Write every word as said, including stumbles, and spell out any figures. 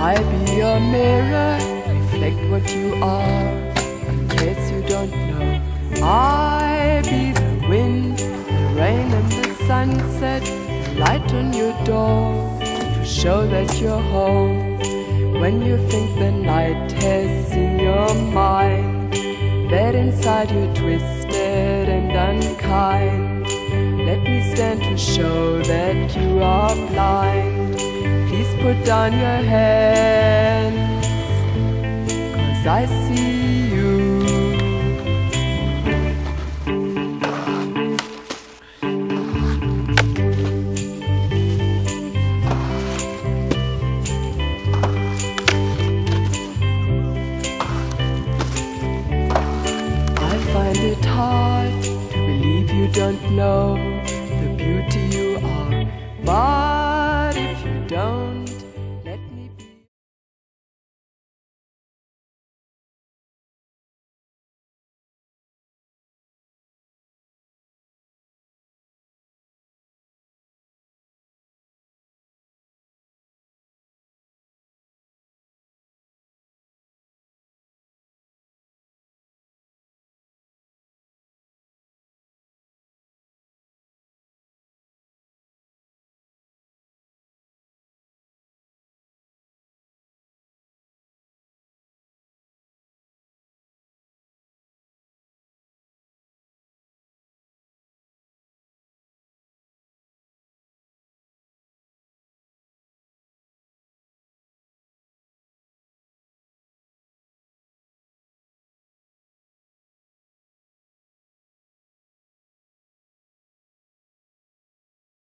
I be your mirror, reflect what you are, in case you don't know. I be the wind, the rain and the sunset, the light on your door, to show that you're home. When you think the night has seen your mind, that inside you're twisted and unkind, let me stand to show that you are blind. Please put down your hands, 'cause I see you.